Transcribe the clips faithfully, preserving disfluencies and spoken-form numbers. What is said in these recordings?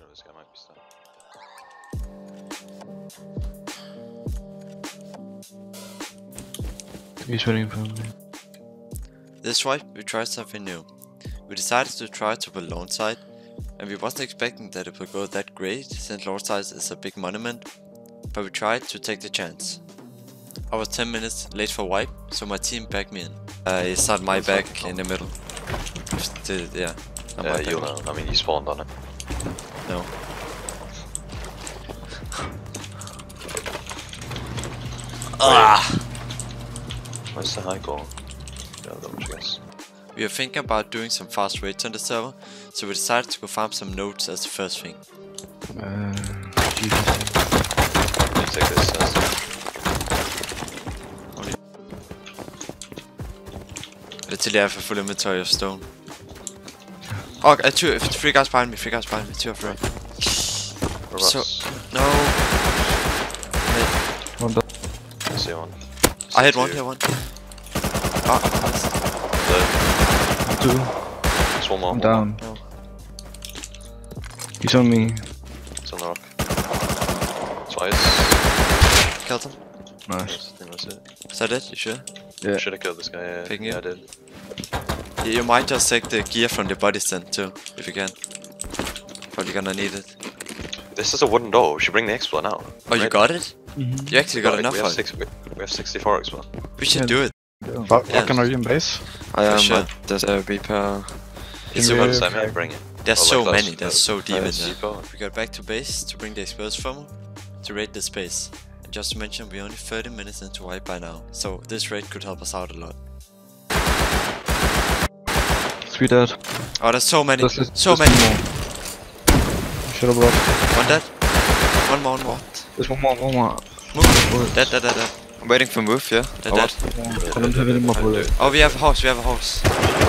this guy might be stuck. He's waiting for me. This wipe, we tried something new. We decided to try to build Lawnside, and we wasn't expecting that it would go that great since Lawnside is a big monument, but we tried to take the chance. I was ten minutes late for wipe, so my team backed me in. Uh, it's not my back in the middle. The, yeah, not Yeah, my you'll back. know. I mean, you spawned on it. No. Ah! Where's the high goal? Yeah, that much, I guess. We were thinking about doing some fast raids on the server, so we decided to go farm some nodes as the first thing. Uh, Jesus. You take this as Er det til jeg får full inventory of stone? Oh, uh, two, three guys behind me, three guys behind me, two of them. So, no. One done. I see one. I hit one, hit one. Ah, nice. Two. There's one more. I'm down. No. He's on me. It's on the rock. Twice. Killed him. Nice. I think that's it. Is that it? You sure? Yeah. Should have killed this guy. Yeah, Picking yeah you? I did. You, you might just take the gear from the body stand too, if you can. Probably gonna need it. This is a wooden door. We should bring the Explore now. Oh, you Right? got it? Mm-hmm. You actually got Like, enough we of have, it. six, we, we have sixty-four Explore. We should Yeah. do it. Fuck, Yeah. fucking are you in base? I am, sure. but there's a repair. It's Can a we- one. So I bring it. There's Oh, so like many, those- there's so deep in those there. people. We got back to base to bring the explosive funnel to raid the space. And just to mention, we're only thirty minutes into wipe by now, so this raid could help us out a lot. Three dead. Oh, there's so many, This is- so there's many. one more. Should have blocked. One dead. One more, one more. There's one more, one more. Move. Dead, dead, dead, dead. I'm waiting for move, yeah? Dead, Or dead. what? I don't have any more bullets. Oh, we have a horse, we have a horse.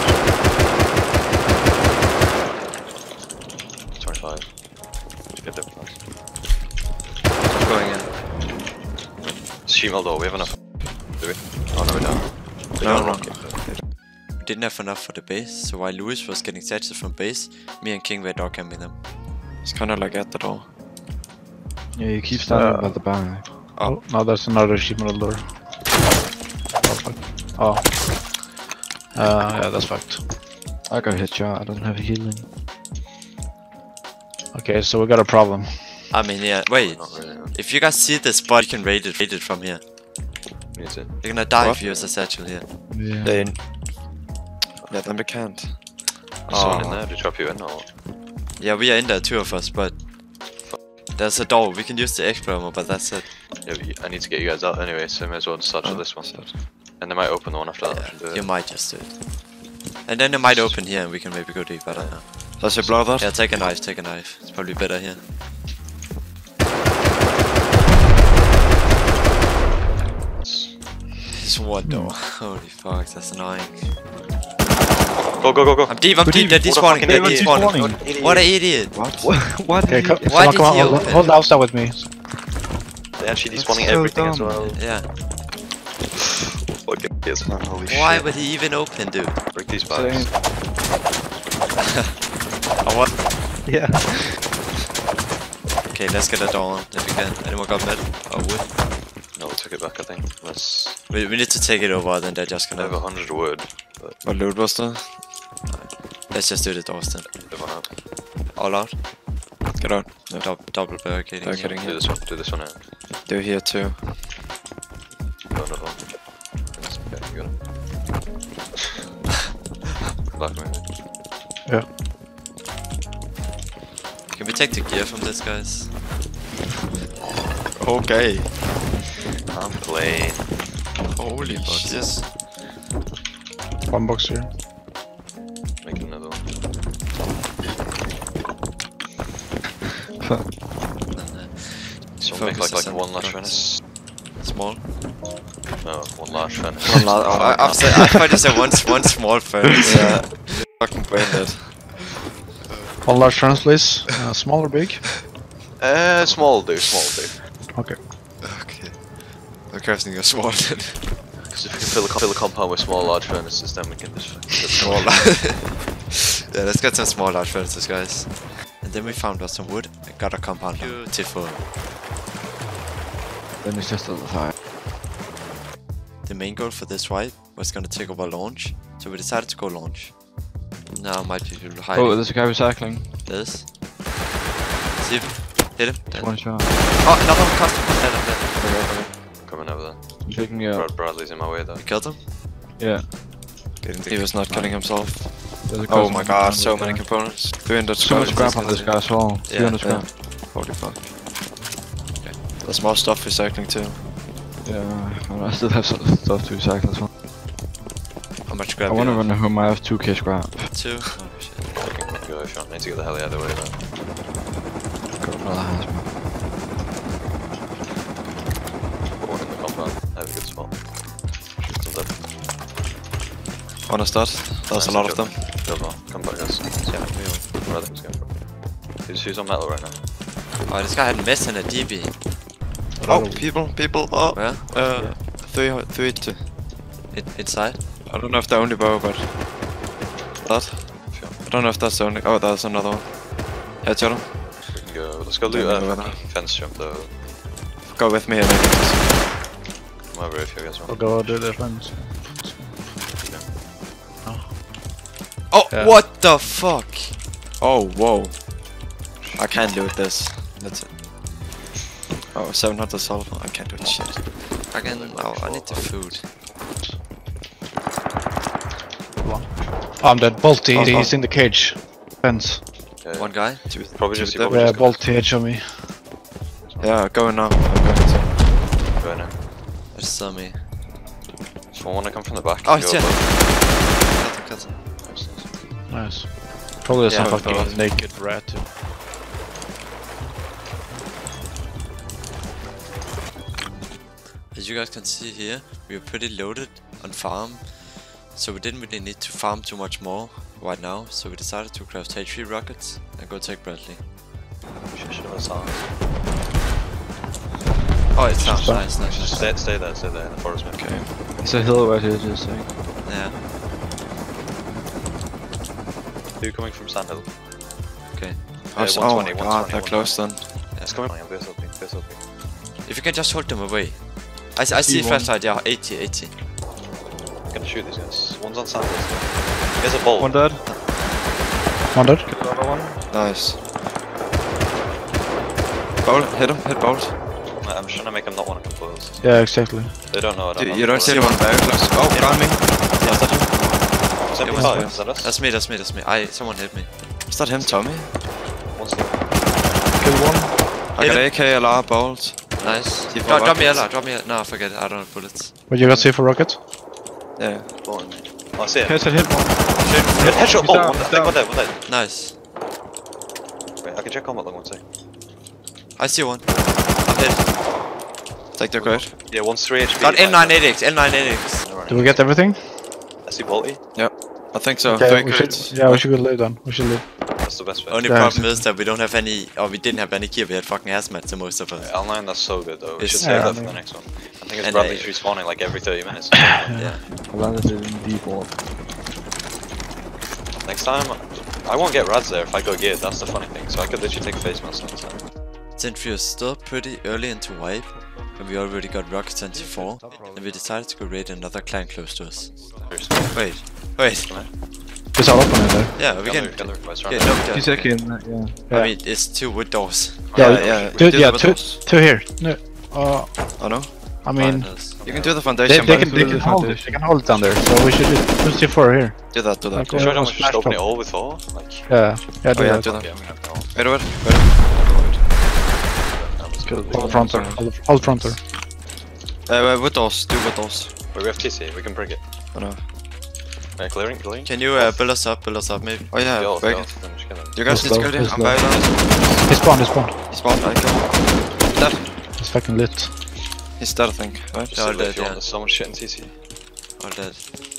twenty-five. Let's get there fast. I'm going in. Shoot Maldo, we have enough. Do we? Oh no, we don't. We No, don't no. rocket. We didn't have enough for the base, so while Lewis was getting satchels from base, me and King were dog camping them. It's kinda like at the door. Yeah, you keep standing Uh, by the bank. Oh. Oh, no, there's another sheep metal door. Oh, fuck. Oh. Uh, yeah, that's fucked. I got hit shot, I don't have healing. Okay, so we got a problem. I mean, yeah, wait. Not really. No. If you guys see the spot, you can raid it, raid it from here. We need to. You're gonna die What? if you use a satchel here. Yeah. They... Yeah, then we can't. There's someone in Oh. there to drop you in or? Yeah, we are in there, two of us, but there's a door. We can use the explorer, but that's it. Yeah, but you- I need to get you guys out anyway, so I may as well just satchel Oh, this one. sad. And they might open the one after that. we should do Yeah, it. you might just do it. And then they might open here and we can maybe go deep, I don't know. Does it blow that? Yeah, take a knife, take a knife. It's probably better here. There's one door. Holy fuck, that's annoying. Go, go, go, go! I'm deep, I'm Go deep, deep. they're What despawning, the fucking they're idiot. despawning. Despawning. What an idiot! What? What? Okay, co Why come on, did come on, he hold, open? hold outside with me. They're actually That's despawning so everything as dumb. well. Yeah. Fucking kids, man, holy Why shit. would he even open, dude? Break these bags. Oh, what? Yeah. Okay, let's get a door on if we can. Anyone got med? Oh, wood? No, we took it back, I think. Let's We, we need to take it over, then they're just I have a gonna... hundred wood, but What loot was there? Let's just do the doors then. they went out. All out. Get out. No. Dou double barricading. Barricading. Do this one, do this one out. They're here too. Go another one. Okay, you got it. Back maybe. Yeah. Can we take the gear from this, guys? Okay. I'm playing. Holy boxes. shit. One box here. Make another one. So we'll make like, Focus like on one large focus. furnace. Small? No, one large furnace. One la- oh, I, I, I thought you said one, one small furnace. Yeah. Fucking brain dead. One large furnace, please. Uh, small or big? Uh, small do, small do. Okay. Okay. I'm casting a small then. Because if we can fill a, fill a compound with small large furnaces, then we can just... Small. Yeah, let's get some small large furnaces, guys. And then we found us some wood and got a compound. Beautiful. Then it's just a fire. The main goal for this wipe was gonna take over launch, so we decided to go launch. Now might be people hiding. Oh, there's a guy recycling. This. See him. Hit him. Dead. One shot. Oh, another one customer. Dead, I'm dead. Coming over there. I'm picking you up. Brad Bradley's in my way though. You killed him? Yeah. He was not killing himself. There's a Oh customer my god, down so there. many components. three hundred So much scrap. scrap on this guy as well. three hundred Yeah. scrap. Holy fuck. There's more stuff recycling too. Yeah, and I still have some stuff to recycle as well. How much grab I you wonder have? when whom I have two K scrap. Two? Oh shit. Go if you want. Need to get the hell out of the way though. Got another hazmat. Put one in the compound. Have a good spot. Shoot some dead. Honest that. There's a lot of them. Build more. Come back guys. Yeah, we will. Where are they going for? Who's, who's on metal right now? Oh, this guy had mess in a D B. Oh, people, people. Oh, Where? uh, three, three, two. In inside? I don't know if they're only bow, but that. Sure. I don't know if that's the only. Oh, there's another one. Headshot him. We can go. Let's go loot Yeah, that no, fucking fence jump though. Go with me and then Come over if you guys I'll want. go do the friends. Oh, Yeah. what the fuck? Oh, whoa. I can't loot this. That's it. Oh, seven hundred sulfur. I can't do shit. I can. Oh, I need the food. Oh, I'm dead. Bolt, Oh, he's oh. in the cage. Fence. Okay. One guy? Probably just you Yeah, probably Yeah, just go. bolt edge on me. Yeah, going now. I'm going to. Go in there. I just saw me. If I want to come from the back. Oh, go he's dead. above. Cut him, cut him. Nice, nice. Nice. Probably some Yeah, fucking but- naked rat too. As you guys can see here, we are pretty loaded on farm, so we didn't really need to farm too much more right now, so we decided to craft H three rockets and go take Bradley. Shit, shit, that's hard. Oh, it's not. Stop. Nice, nice, Just nice. stay, stay there, stay there in the forest, man. Okay. It's a hill right here, just saying. Yeah, Two coming from Sandhill. okay. Oh, Yeah, so- oh one my twenty, god, they're one twenty, close then. It's coming. I'm base helping, base helping. If you can just hold them away. I, s- I see See one. flashlight, yeah, eighty, eighty. I'm gonna shoot these guys. One's on Sandhill. Here's a bolt. One dead. One dead. Another one. Nice. Bolt, hit him, hit Bolt. I'm trying to make them not want to come close. Yeah, exactly. They don't know. I don't You, know. you don't see anyone very close. Oh, got me. Yeah, is that you? seventy-five, Yeah, is that us? That's me, that's me, that's me. I someone hit me. Is that him, Tommy? One's the Kill one. I Hit got him. A K L R Bolt. Nice. See for Drop, drop me rockets. L R, drop me L R. No, forget it, I don't have bullets. What you got see for rocket? Yeah. bolt in me. Oh, I see it. Headshot hit one. Hit- Headshot. He's Oh, down, one he's dead, down. one dead, one dead. Nice. Wait, I can check combat log one sec. I see one. I'm dead. Take the great. Yeah, one's three H P. Got L nine eight X, L nine eight X. Did we get everything? I see Bolty. I think so. Okay, Three we crates. should, yeah, we should go live then. We should live. That's the best bet. Only Yeah, problem exactly. is that we don't have any, or we didn't have any gear, we had fucking hazmat to most of us. L nine, that's so good though. We It's- should save Yeah, that I for the mean- next one. I think it's And, Bradley's uh, respawning like every thirty minutes. Yeah. I landed it in default. Next time, I won't get Rads there if I go geared. That's the funny thing. So I could literally take a face mask next time. Since we are still pretty early into wipe, and we already got Rocket seventy-four, and we decided to go raid another clan close to us. Wait, wait. It's all up on it there. Yeah, we can. Gather, gather, request, Yeah, run. no, yeah. Two seconds, yeah. Yeah. I mean, it's two wood doors. Yeah, Yeah, yeah. Two, do yeah, the two, windows. two here. No, uh, Oh no. I mean, Finders. You can do the they, foundation, they but can, they can hold it. They can hold it down there. So we should do two C four here. do that, do that. Okay. Should I Yeah, just splash open it top. all with four? Like, Yeah, yeah, do Oh yeah, that. do that. okay, I'm gonna have to all. Wait, wait, wait. Hold fronter. Hold, hold fronter. Uh, wait, wood doors, do wood doors. Wait, we have T C, we can bring it. Oh no. Right, clearing, clearing. Can you uh, build us up, build us up maybe? Oh yeah, Yo, wait. yo, then just kill him. You guys He's need to low, go there. he's I'm low. very low. He spawned, he spawned. He's spawned, I kill. Dead. It's fucking lit. He's dead, I think. Right? Just No, if dead, you want, yeah. there's so much shit in T C. All dead.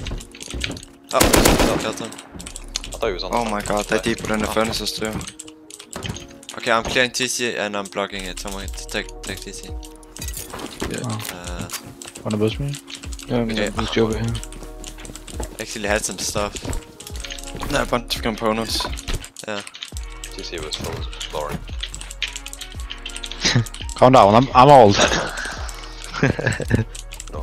Oh, killed him. I thought he was on Oh the my god, they deeper in the Oh. furnaces too. Okay, I'm clearing T C and I'm blocking it. Someone take take T C. Yeah. Uh, Wanna boost me? Yeah, I'm Okay. gonna boost you over here. actually had some stuff. No, a bunch of components. T C C was full of exploring. Calm down, I'm I'm old. No.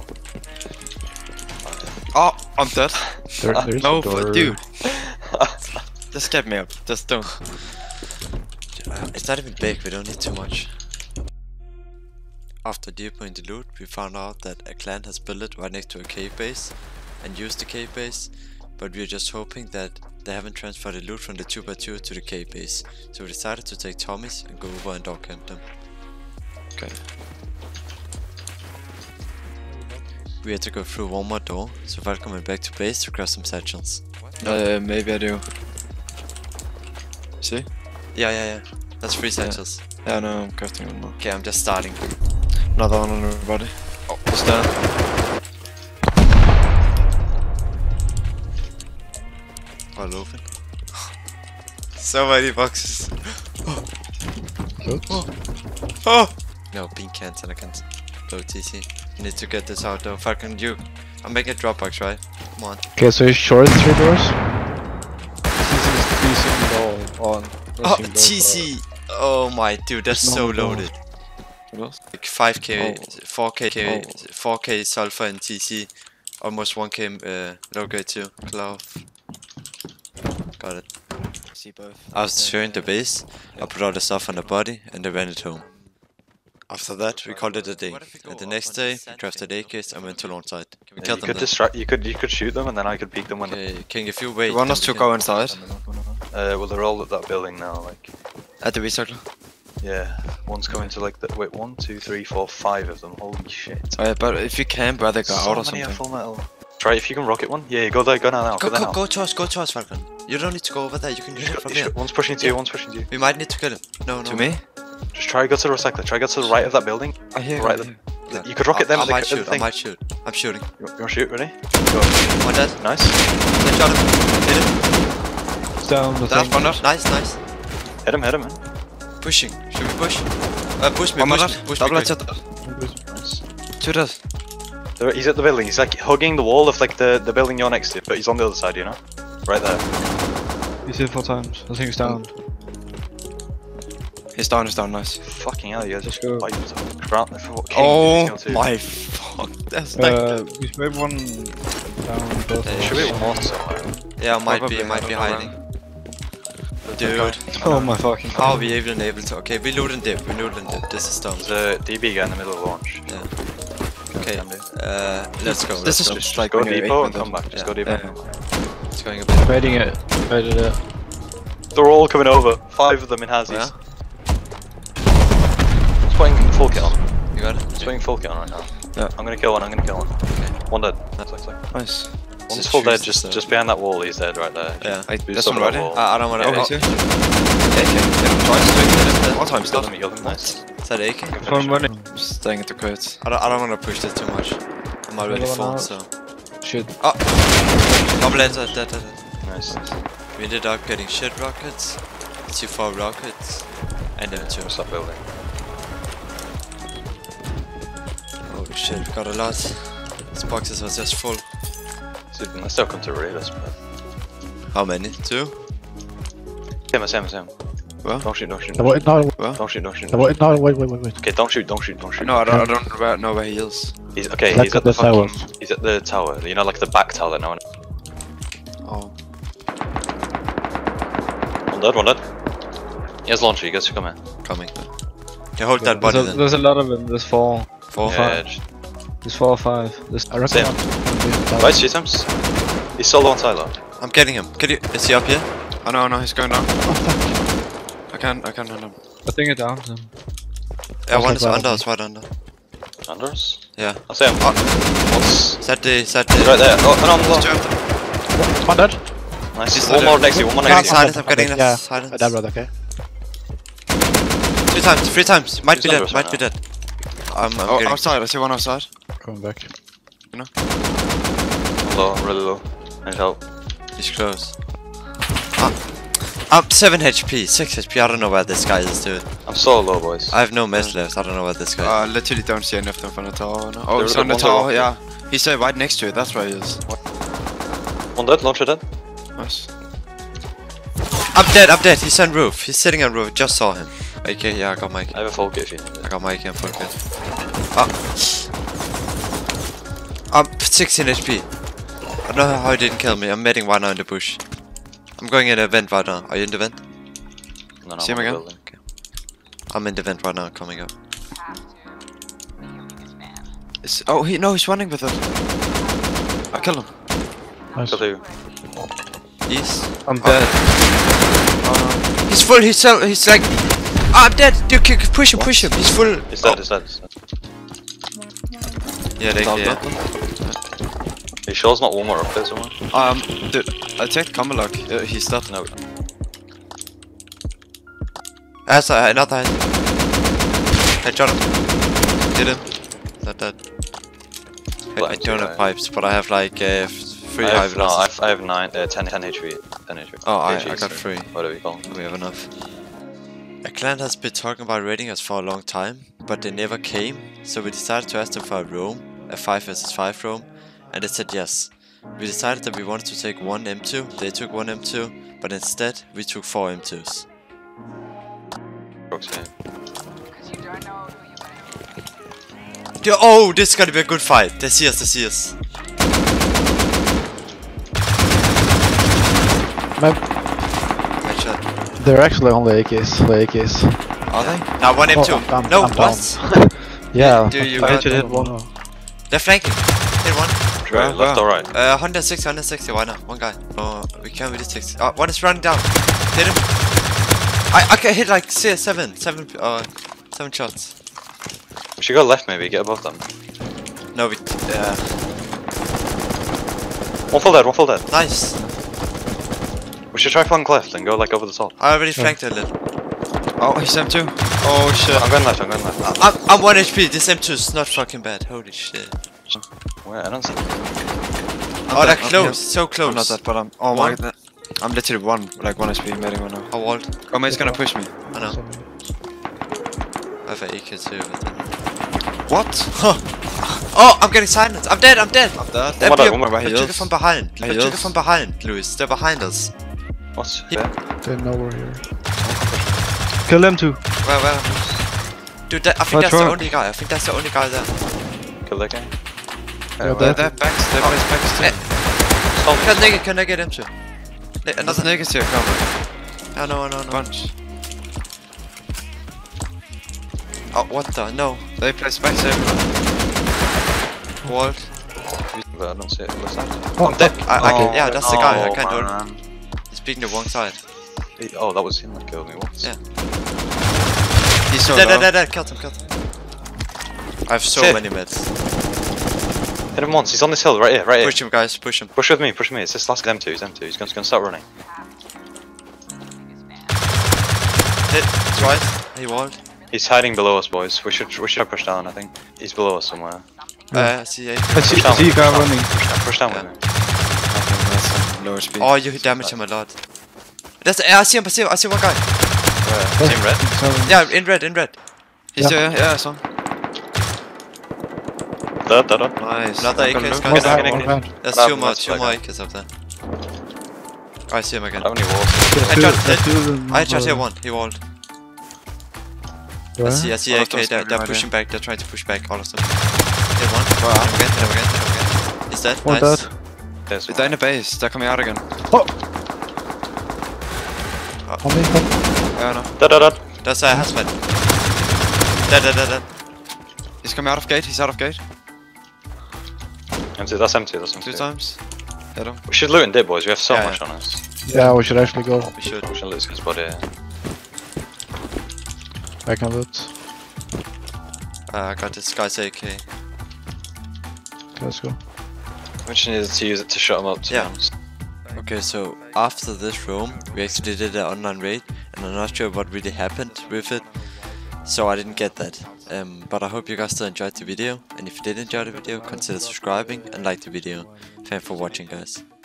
Oh, I'm dead. There, there's No, a door. dude. Just get me up. Just don't. Uh, It's not even big, we don't need too much. After deeper in the loot, we found out that a clan has built it right next to a cave base and used the cave base, but we are just hoping that they haven't transferred the loot from the two by two to the cave base, so we decided to take Tommy's and go over and dog camp them. Okay. We had to go through one more door, so welcome back to base to grab some satchels. Uh, maybe I do. See? Yeah, yeah, yeah. That's three satchels. Yeah, no, I'm crafting one more. Okay, I'm just starting. Another one on everybody. Oh, it's down. All open. So many boxes. Oops. Oh! No, bean cans and I can't. Low T C. You need to get this out though. Fucking you. I'm making a Dropbox, right? Come on. Okay, so you short three doors? Oh, T C! Oh my dude, that's No, so no. loaded. What else? Like five K, Oh. four K, Oh. four K sulfur and T C. Almost one K uh, low grade too. Cloth. Got it. See both. I was securing the base. I put all the stuff on the body and I ran it home. After that, we called it a day. And the next day, we crafted A Ks and went to launch site. We Yeah, killed you them could then. distract. You could you could shoot them, and then I could peek them when. Okay, King, if you wait. You want then us we to can- go inside? Uh, well, they're all at that building now. Like, At the recircle? yeah, one's coming to like the wait. One, two, three, four, five of them. Holy shit! Oh, yeah, but if you can, brother, go So out or many something. are full metal. Try if you can rocket one. Yeah, go there. Go now. now Go, go there go, now. go to us, go to us, Falcon. You don't need to go over there, you can Just shoot go- from just here. go- One's pushing to you. One's pushing to you. We might need to kill him. No, no. To me? Just try to go to the recycler. Try to go to the right of that building. I hear Right. you. The, you could rocket them. I, I at the- might at the shoot, I thing. might shoot. I'm shooting. You, you want to shoot? Ready? One dead. Nice. Then shot him. Hit him. It's down the Down, thing. one up. Nice, nice. Hit him. Hit him, man. Pushing. Should we push? Uh, push me, One more push dead. me, push me. Double quick. headshot. Nice. Two dead. There- He's at the building. He's like hugging the wall of like the the building you're next to, but he's on the other side. You know, right there. He's hit four times. I think it's down. He's down, he's down, nice. Fucking hell, you guys Let's just go. wiped Grant the fuck. Oh my fuck, that's like... Uh, we should maybe one down both. There Should be one more somewhere. Yeah, might Probably, be, might I be don't know, hiding. Dude. Oh my fucking god. How are we even able to? Okay, we loot and dip, we loot and dip. This is dumb. There's a D B guy in the middle of launch. Yeah. Okay, Damn, dude. uh, let's go. This let's is go. just Just like go when you're depot eight and come minutes. back. Just Yeah. go depot. Yeah. It's going a bit. Baiting it. Baited it. They're all coming over. Five of them in Hazzies. Yeah. It's putting full kit on. You got it? It's putting full kit on right now. Yeah. I'm gonna kill one. I'm gonna kill one. One dead. That's like, like. Nice. One's Just full dead. choose Just this, just behind that wall. He's dead right there. Yeah. Like, Do this some one of that ready? wall. I, I don't wanna. Oh, Oh, he's here. A K, hit him twice, hit him one time, Kill still. them. Kill them. Nice. is that A K? One running. I'm staying at the crates. I don't, I don't wanna push this too much. I'm already Another full, one out. so. Shit. Oh! Double heads, dead, dead, dead. Nice. We ended up getting shit rockets, C four rockets, and M two. What's that building? Holy shit, we got a lot. These boxes are just full. So I still come to raid us, but. How many? Two? Same, same, same. Well? Don't shoot. Don't shoot. No, Don't wait, no, shoot. Don't shoot. Don't shoot. no, wait, no, wait, wait, wait, wait. Okay, don't shoot. Don't shoot. Don't shoot. No, I don't, I don't know where, know where he is. He's okay. Let's He's at at the, the tower. fucking. He's at the tower. You know, like the back tower that no one. Oh. One dead. One dead. He has launcher. You guys should come in. Coming. Okay, hold that body There's a, then. there's a lot of them. There's four. Four, Yeah, five. just- There's four or five. There's, I reckon Same. one- Right, shoot him. He's solo on silo. I'm getting him. Can you? Is he up here? Oh no, no, he's going down. Oh, fuck. I can't, I can't run him. I think it down him. Yeah, I'll one take is that under one. us, right under. Under us? Yeah. I'll say him. Once. Set the, set the. He's right there. Oh, and on the He's left. jumped. One dead. Nice. He's One still more there. next to you. One more I'm next getting to you. silence, I'm getting Okay, yeah. silence. My dad, brother, okay. Three times, three times. Might be He's dead, under us might right be now. dead. I'm, I'm Oh, getting. outside, I see one outside. Coming back. Low, really low. I need help. He's close. Ah. I'm seven H P, six H P. I don't know where this guy is, dude. I'm so low, boys. I have no mess left. I don't know where this guy is. Uh, literally don't see any of them from the tower. No. Oh, There's he's on the one tower, more. yeah. He's uh, right next to it, that's where he is. One dead. Launcher dead. Nice. I'm dead, I'm dead. He's on roof. He's sitting on roof. Just saw him. Okay, yeah, I got my I have a full kit if you need I it. got my A K and full kit. Oh. I'm sixteen H P. I don't know how he didn't kill me. I'm meeting right now in the bush. I'm going in the vent right now. Are you in the vent? No, no, See him I'm on the again? building. Okay. I'm in the vent right now, coming up. Is, oh, he no, he's running with it. I killed him. Nice. Kill two. East. I'm dead. He's full. He's so. He's like. Oh, I'm dead. Dude, kick, push him, push him. He's full. He's dead, he's dead, he's dead. Yeah, they Down, yeah. down, down. Are you sure there's not one more up there somewhere? Um, dude, I checked Kamalak. Uh, he's dead. No. That's uh, another hand. Headshot him. Did him. Not dead. I, I don't have pipes, but I have like uh, f- three I high have, no, I velocity. have, I have nine, uh, ten, ten H P. ten H P. Oh, I, H P, I got sorry. three. Whatever you call them. We have enough. A clan has been talking about raiding us for a long time, but they never came, so we decided to ask them for a roam, a five versus five roam, and they said yes. We decided that we wanted to take one M two, they took one M two, but instead we took four M twos. Proxy. Dude, oh, this is gonna be a good fight. They see us, they see us. Man, Headshot. they're actually only A Ks. Only A Ks. Are they? Now one M two. Oh, I'm- no, I'm what? Yeah. Do you I got- hit hit one. They're flanking. Hit one. Right, left or right? Uh, one sixty, one sixty, why not? One guy. Oh, we can't really take. Oh, one is running down. Hit him. I I can hit like se- seven, seven, uh, seven shots. We should go left maybe, get above them. No, we. Yeah. One full dead, one full dead. Nice. We should try flank left and go like over the top. I already flanked a little. Oh, he's M two. Oh shit. I'm going left, I'm going left. I'm I'm one H P. This M two is not fucking bad. Holy shit. Where? I don't see. Oh, they're dead, I'm close. So I'm close. not dead, but I'm. Oh One. my god. I'm literally one, like one H P meeting right now. I walled. Oh, mate's gonna push me. I know. I have an A K too. But then... What? Oh, I'm getting silenced. I'm dead. I'm dead. I'm dead. They're One more, be- one more, they he took it is. from behind. He They took it is. from behind, Louis. They're behind us. What's He- there? They're nowhere here. Kill them too. Where, where? Dude, that, I think Oh, that's the truck. only guy. I think that's the only guy there. Kill that guy. Yeah, They're, that- they're backs. They're Oh. backs too. Eh. Can they, can I get him too? Ne- There's Another. niggas here, come. I know, I know, I know. Bunch. Oh, what the? No. They place backs everywhere. Walled. But I don't see it. What's that? Oh, I'm dead. I, I can, Oh, yeah, that's the guy. I oh, can't do it. man. He's peeking the wrong side. He- Oh, that was him that killed me. What? Yeah. He's so Dead, low. dead, dead, dead. Killed him, killed him. I have so Shit. many meds. Hit him once. He's on this hill right here, right here. Push him, guys. Push him. Push with me, push with me. It's this last M two. He's M two. He's gonna, he's gonna start running. Hit twice. He walled. He's hiding below us, boys. We should we should push down. I think he's below us somewhere. Uh, see, I see, Push I down, see a push guy down, running. Push down, push down Yeah. with me. That's some lower speed. oh, you damage him a lot. That's. I see him. I see him. I see one guy. Where? Team red. Seven. Yeah, in red, in red. He's Yeah. there, yeah, I saw him. Dead, dead, dead. Nice. Another I'm A K gonna is look. coming. One Get guy, down, one get guy. There's Grab two him, more, that's two like more a- A Ks up there. Oh, I see him again. I don't need walls. There's I two- shot there's hit. two of them, I just uh, hit one. He walled. I where? see. I see All A of K. those They're, are they're right pushing back. They're trying to push back. All of them. Hit one. Hit him again. Hit him again. Hit him again. He's dead. One Nice. dead. There's They're in the base, they're coming out again. Oh! On me. Yeah, I know. Dead, dead, dead. That's a hazmat. Dead, dead, dead, dead. He's coming out of gate, he's out of gate. M two, that's M two, that's M Two two. times. Hit him. We should loot and dip, boys. We have so Yeah, much yeah. on us. Yeah, we should actually go. We should. We should loot his body. Yeah. Back on loot. Uh, I got this guy's A K. Let's go. We just needed to use it to shut him up, to Yeah. be honest. Okay, so after this room, we actually did an online raid, and I'm not sure what really happened with it, so I didn't get that. Um, but I hope you guys still enjoyed the video, and if you did enjoy the video, consider subscribing and like the video. Thanks for watching, guys.